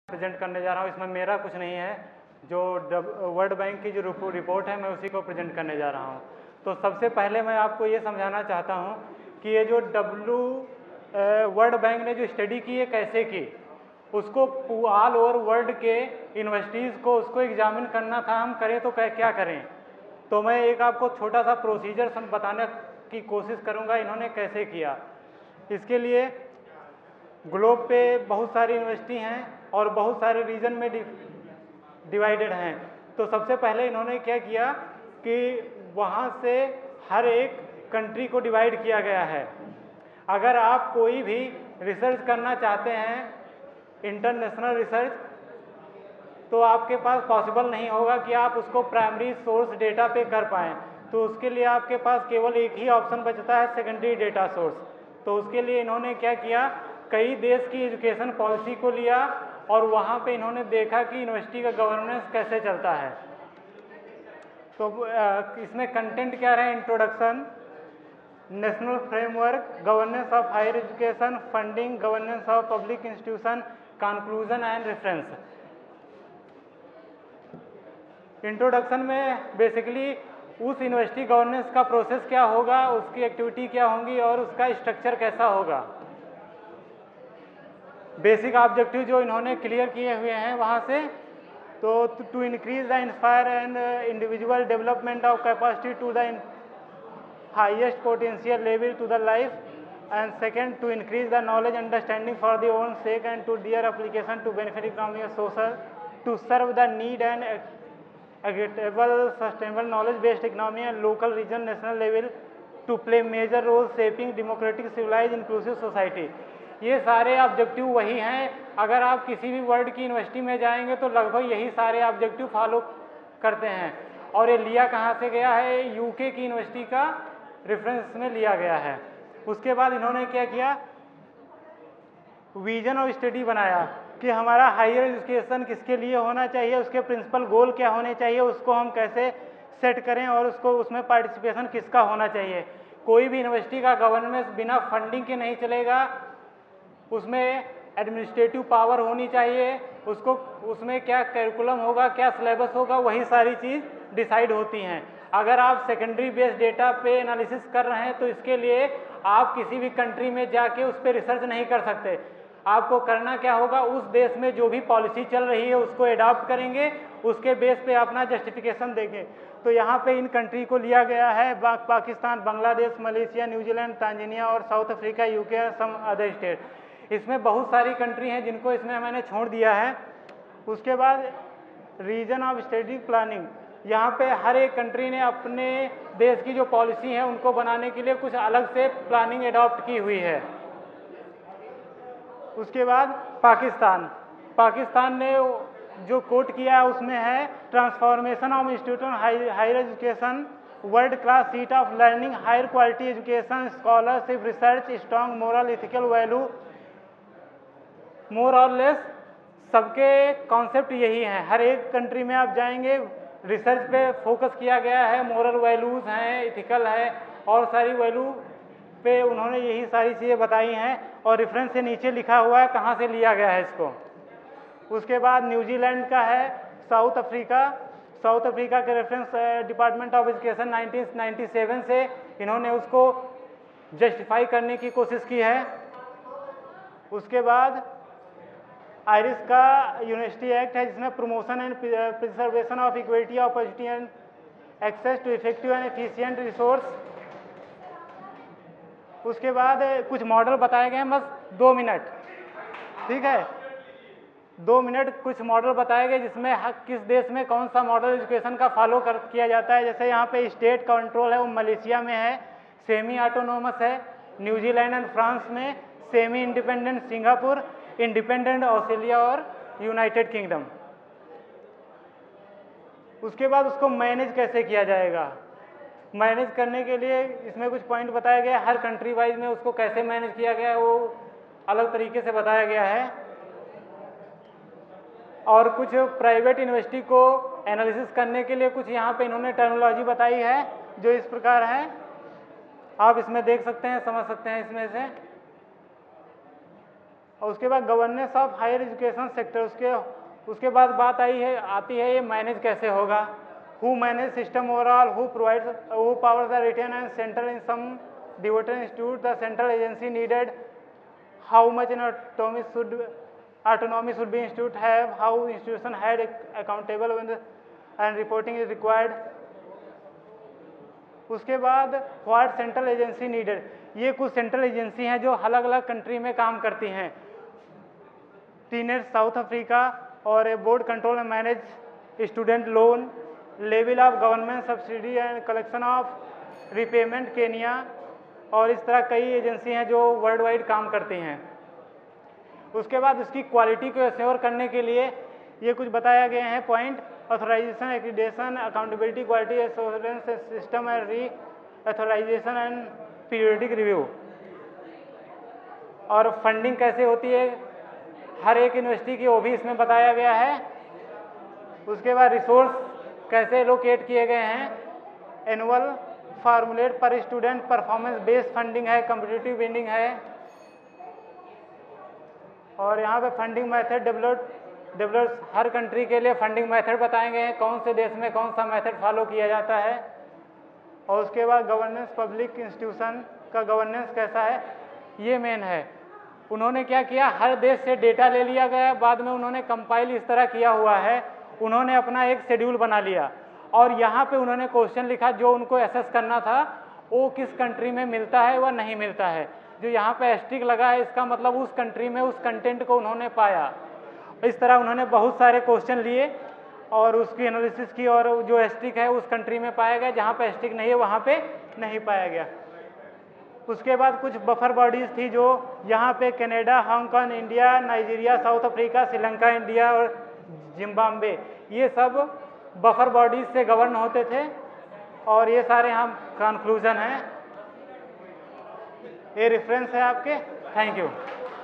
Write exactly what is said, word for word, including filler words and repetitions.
Present करने जा रहा हूँ। इसमें मेरा कुछ नहीं है, जो वर्ल्ड बैंक की जो रिपोर्ट है मैं उसी को प्रेजेंट करने जा रहा हूँ। तो सबसे पहले मैं आपको ये समझाना चाहता हूँ कि ये जो डब्ल्यू वर्ल्ड बैंक ने जो स्टडी की है कैसे की, उसको ऑल ओवर वर्ल्ड के यूनिवर्सिटीज़ को उसको एग्जामिन करना था, हम करें तो क्या करें। तो मैं एक आपको छोटा सा प्रोसीजर बताने की कोशिश करूँगा इन्होंने कैसे किया। इसके लिए ग्लोब पे बहुत सारी यूनिवर्सिटी हैं और बहुत सारे रीजन में डिवाइडेड हैं। तो सबसे पहले इन्होंने क्या किया कि वहाँ से हर एक कंट्री को डिवाइड किया गया है। अगर आप कोई भी रिसर्च करना चाहते हैं, इंटरनेशनल रिसर्च, तो आपके पास पॉसिबल नहीं होगा कि आप उसको प्राइमरी सोर्स डेटा पे कर पाएँ। तो उसके लिए आपके पास केवल एक ही ऑप्शन बचता है, सेकेंडरी डेटा सोर्स। तो उसके लिए इन्होंने क्या किया, कई देश की एजुकेशन पॉलिसी को लिया और वहाँ पे इन्होंने देखा कि यूनिवर्सिटी का गवर्नेंस कैसे चलता है। तो इसमें कंटेंट क्या रहे, introduction, national framework, governance of higher education, funding, governance of public institution, conclusion and reference. Introduction में बेसिकली उस यूनिवर्सिटी गवर्नेंस का प्रोसेस क्या होगा, उसकी एक्टिविटी क्या होंगी और उसका स्ट्रक्चर कैसा होगा। बेसिक ऑब्जेक्टिव जो इन्होंने क्लियर किए हुए हैं वहाँ से, तो to increase the inspire and individual development of capacity to the highest potential level to the life, and second to increase the knowledge understanding for the own sake and to their application to benefit economy और social, to serve the need and equitable sustainable knowledge based economy and local region national level, to play major role shaping democratic civilise inclusive society. ये सारे objective वही हैं। अगर आप किसी भी world की यूनिवर्सिटी में जाएंगे तो लगभग यही सारे ऑब्जेक्टिव फॉलो करते हैं। और ये लिया कहाँ से गया है, यूके की यूनिवर्सिटी का रेफरेंस में लिया गया है। उसके बाद इन्होंने क्या किया, विजन और स्टडी बनाया कि हमारा हायर एजुकेशन किसके लिए होना चाहिए, उसके प्रिंसिपल गोल क्या होने चाहिए, उसको हम कैसे सेट करें और उसको उसमें पार्टिसिपेशन किसका होना चाहिए। कोई भी यूनिवर्सिटी का गवर्नेंस बिना फंडिंग के नहीं चलेगा, उसमें एडमिनिस्ट्रेटिव पावर होनी चाहिए, उसको उसमें क्या करिकुलम होगा, क्या सिलेबस होगा, वही सारी चीज़ डिसाइड होती हैं। अगर आप सेकेंडरी बेस्ड डेटा पे एनालिसिस कर रहे हैं तो इसके लिए आप किसी भी कंट्री में जाके उस पर रिसर्च नहीं कर सकते। आपको करना क्या होगा, उस देश में जो भी पॉलिसी चल रही है उसको एडॉप्ट करेंगे, उसके बेस पे अपना जस्टिफिकेशन देंगे। तो यहाँ पे इन कंट्री को लिया गया है, Pakistan, Bangladesh, Malaysia, New Zealand, Tanzania और साउथ अफ्रीका, यूके और सम अदर स्टेट। इसमें बहुत सारी कंट्री हैं जिनको इसमें मैंने छोड़ दिया है। उसके बाद रीजन ऑफ स्ट्रेटेजिक प्लानिंग, यहाँ पे हर एक कंट्री ने अपने देश की जो पॉलिसी है उनको बनाने के लिए कुछ अलग से प्लानिंग एडॉप्ट की हुई है। उसके बाद पाकिस्तान पाकिस्तान ने जो कोट किया उसमें है, transformation of institution higher education, world class seat of learning, higher quality education, scholarship, research, strong moral ethical value. More और लेस सबके कॉन्सेप्ट यही हैं। हर एक कंट्री में आप जाएंगे रिसर्च पे फोकस किया गया है, मोरल वैल्यूज़ हैं, इथिकल है और सारी वैल्यू पे उन्होंने यही सारी चीज़ें बताई हैं और रेफरेंस से नीचे लिखा हुआ है कहाँ से लिया गया है इसको। उसके बाद न्यूजीलैंड का है, साउथ अफ्रीका साउथ अफ्रीका के reference department of education nineteen ninety seven से इन्होंने उसको जस्टिफाई करने की कोशिश की है। उसके बाद आयरिश का यूनिवर्सिटी एक्ट है जिसमें promotion and preservation of equity opportunity and access to effective and efficient resource. उसके बाद कुछ मॉडल बताए गए हैं, बस दो मिनट, ठीक है, दो मिनट कुछ मॉडल बताए गए जिसमें किस देश में कौन सा मॉडल एजुकेशन का फॉलो कर किया जाता है। जैसे यहाँ पे स्टेट कंट्रोल है वो मलेशिया में है, सेमी ऑटोनोमस है न्यूजीलैंड एंड फ्रांस में, semi independent Singapore, independent Australia और यूनाइटेड किंगडम। उसके बाद उसको मैनेज कैसे किया जाएगा, मैनेज करने के लिए इसमें कुछ पॉइंट बताया गया है। हर कंट्री वाइज में उसको कैसे मैनेज किया गया है वो अलग तरीके से बताया गया है। और कुछ प्राइवेट यूनिवर्सिटी को एनालिसिस करने के लिए कुछ यहाँ पे इन्होंने टर्मिनोलॉजी बताई है जो इस प्रकार है, आप इसमें देख सकते हैं, समझ सकते हैं इसमें से। और उसके बाद governance of higher education sector, उसके उसके बाद बात आई है आती है ये मैनेज कैसे होगा। Who manage system overall, who provide who power the retain and central in some devoted institute, the central agency needed, how much in autonomy should autonomy should be institute have, how institution had accountable when the, and reporting is required। उसके बाद what central agency needed, ये कुछ central agency हैं जो अलग अलग country में काम करती हैं। टीनेट साउथ अफ्रीका और board control and manage student loan, level of government subsidy and collection of repayment Kenya, और इस तरह कई एजेंसी हैं जो वर्ल्ड वाइड काम करती हैं। उसके बाद उसकी क्वालिटी को एश्योर करने के लिए ये कुछ बताया गया है point, authorisation, accreditation, accountability, quality assurance system and re authorisation and periodic review. और फंडिंग कैसे होती है हर एक यूनिवर्सिटी की, वो भी इसमें बताया गया है। उसके बाद रिसोर्स कैसे लोकेट किए गए हैं, एनुअल फार्मूलेट पर स्टूडेंट, परफॉर्मेंस बेस्ड फंडिंग है, कम्पिटिटिव बिडिंग है, और यहाँ पे फंडिंग मेथड डेवलप डेवलप हर कंट्री के लिए फंडिंग मेथड बताए गए हैं, कौन से देश में कौन सा मेथड फॉलो किया जाता है। और उसके बाद गवर्नेंस, पब्लिक इंस्टीट्यूशन का गवर्नेंस कैसा है, ये मेन है। उन्होंने क्या किया, हर देश से डेटा ले लिया गया, बाद में उन्होंने कंपाइल इस तरह किया हुआ है, उन्होंने अपना एक शेड्यूल बना लिया और यहाँ पे उन्होंने क्वेश्चन लिखा जो उनको एसेस करना था वो किस कंट्री में मिलता है व नहीं मिलता है। जो यहाँ पे एस्ट्रिक लगा है इसका मतलब उस कंट्री में उस कंटेंट को उन्होंने पाया। इस तरह उन्होंने बहुत सारे क्वेश्चन लिए और उसकी एनालिसिस की, और जो एस्ट्रिक है उस कंट्री में पाया गया, जहाँ पे एस्ट्रिक नहीं है वहाँ पे नहीं पाया गया। उसके बाद कुछ बफर बॉडीज थी जो यहाँ पे Canada, Hong Kong, India, Nigeria, south Africa, Sri Lanka, India और जिम्बाब्वे, ये सब बफर बॉडीज से गवर्न होते थे। और ये सारे हम कंक्लूजन हैं, ये रेफरेंस है आपके। Thank you.